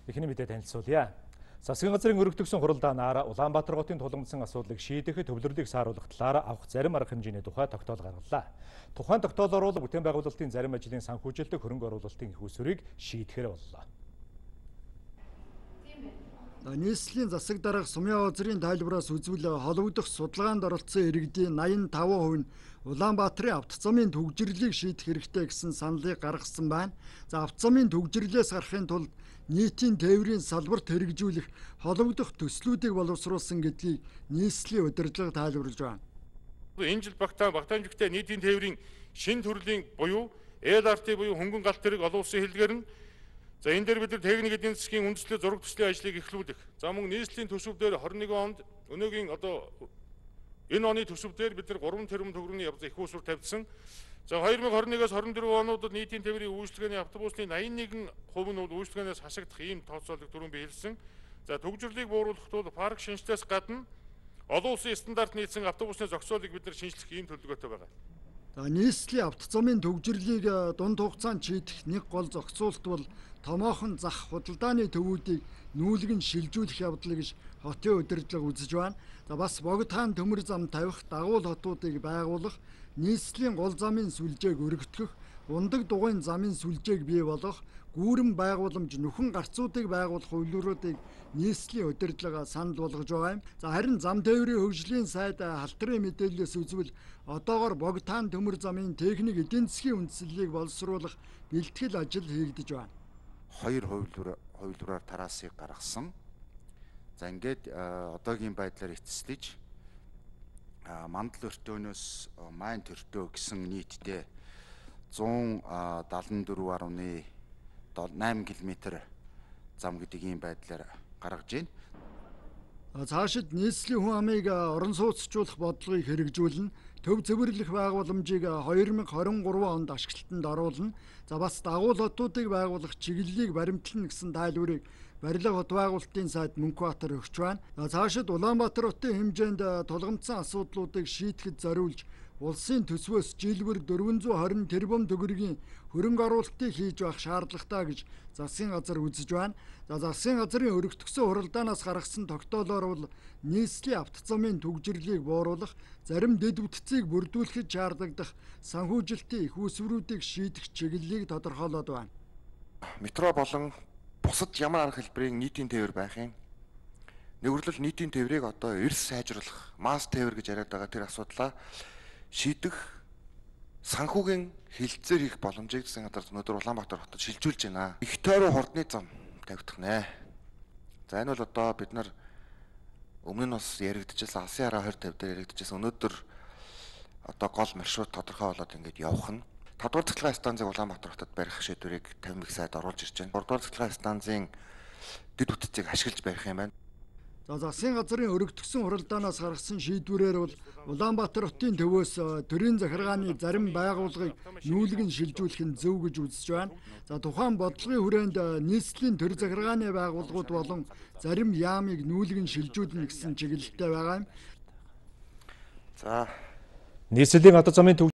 Эхний мэдээ танилцуулъя. Засгийн газрын өргөдөгсөн хуралдаанаар Улаанбаатар хотын тулгамдсан асуудлыг шийдэхэд төвлөрлийг сааруулах талаар авах зарим арга хэмжээний тухай тогтоол гаргалаа. Тухайн тогтоолоор бол бүтээн байгуулалтын зарим ажлын санхүүжилтийг хөрөнгө оруулалтын их усврыг шийдэхэр боллоо. Нийслэлийн засаг дарга Сумын озрын тайлбараас үзвэл холбогдох судалгаанд оролцсон иргэдийн 85% нь Улаанбаатарын автозамын төгжрлийг шийдэх хэрэгтэй гэсэн саналыг гаргасан байна. За автозамын төгжрлээс гарахын тулд нийтийн тээврийн салбарт хэрэгжүүлэх холбогдох төслүүдийг боловсруулсан гэдгийг нийслэлийн удирдлага тайлбарлаж байна. Энэ жил Багтаамжигтэй нийтийн тээврийн шинэ төрлийн буюу LRT буюу хөнгөн галт тэрэг олон улсын хэллэгээр нь за энэ дээр бид нар техник эдийн засгийн үндэслэл зураг төслийн ажлыг эхлүүлэх. За мөн нийслэлийн төсөв дээр 21 онд өнөөгийн энэ оны төсөв дээр бид нар 3 тэрбум төгрөгийн их усвар тавьдсан. За 2021-аас 24 онуудад нийтийн тээврийн үйлчлэгээний автобусны 81% нь үйлчлэгээнээс хасагдах ийм тооцоолыг түрүүн би хэлсэн. За төгжрлийг бууруулахад бол парк шинжилгээс гадна олон улсын стандарт нийцсэн автобусны зохицуулыг бид нар шинжлэх ийм төлөвлөгөөтэй байгаа. Нийслэлийн автозамын төгжрлийг дунд хугацаанд шийдэх нэг гол зохицуулт бол томоохон зах худалдааны төвүүдийг нүүлгэн шилжүүлэх явдал гэж хотын удирдлага үзэж байна. За бас богд хаан төмөр зам тавих дагуул хотуудыг байгуулах, нийслэлийн гол замын сүлжээг өргөтгөх, ундаг дугуйн замын сүлжээг бий болгох, гүүрэн байгууламж нөхөн гарцуудыг байгуулах үйлрүүдийг нийслэлийн удирдлага санал болгож байгаа юм. За харин зам тээврийн хөгжлийн сайд халтрын мэдээлэлээс үзвэл одоогоор богд хаан төмөр замын техник эдийн засгийн үндэслэлийг боловсруулах бэлтгэл ажил хийгдэж байна. 2 хувилбараар тараасыг гаргасан. За ингээд одоогийн байдлаар эцэслэж мандал өртөөнөөс майн төртөө гэсэн нийтдээ 174.8 км зам гэдэг ийм байдлаар гаргаж байна. Цаашид нийслэлийн хүн амыг орон сууцчлуулах бодлогыг хэрэгжүүлнэ. Төв цэвэрлэх байгууламжийг 2023 онд ашиглалтанд оруулна. За бас дагуул хотуудыг байгуулах чиглэлийг баримтлана гэсэн тайлбарыг Барилга хот байгуулалтын сайд Мөнхбаатар өгч байна. Цаашид Улаанбаатар хотын хэмжээнд тулгамдсан асуудлуудыг шийдэхэд зориулж улсын төсвөөс жилбэр 420 тэрбум төгрөгийн хөрөнгө оруулалтыг хийж байх шаардлагатай гэж засгийн газар үзэж байна. Засгийн газрын өргөтгсөн хуралдаанаас гаргасан тогтоолоор бол нийслэлийн автозамын төгжрлийг бууруулах, зарим дэд бүтцийг бүрдүүлэхэд шаардлагадах санхүүжилтийн их усвруудыг шийдэх чиглэлийг тодорхойлоод байна. Метро болон бусад ямар арга хэлбэрийн нийтийн тээвэр байх юм. Нэгүрлэл нийтийн тээврийг одоо эрс сайжруулах, масс тээвэр гэж яриад байгаа тэр асуудлаа шийдэх санхүүгийн хилцээр хийх боломжийг засгийн газар өнөөдөр Улаанбаатар хотод шилжүүлж байна. Их тойрон хурдны зам тавьдах нэ. За энэ бол одоо бид нар өмнө нь бас яригдчихсан Асын хараа 2050 дээр яригдчихсан өнөөдөр одоо гол маршрут тодорхой болоод ингээд явах нь. 5 дугаар цахилгаан станцыг Улаанбаатар хотод барих шийдвэрийг 50 их сайд оруулж ирж байна. 3 дугаар цахилгаан станцын дэд бүтцийг ашиглаж барих юм байна. Засгийн газрын өргөдгсөн хуралдаанаас гаргасан шийдвэрээр бол Улаанбаатар хотын төвөөс төрийн захиргааны зарим байгууллагыг нүүлгэн шилжүүлэх нь зөв гэж үзэж байна. Тухайн бодлогын хүрээнд нийслэлийн төр захиргааны байгууллагууд болон зарим яамыг нүүлгэн шилжүүлнэ гэсэн чиглэлтэй байгаа юм. Нийслэлийн автозамын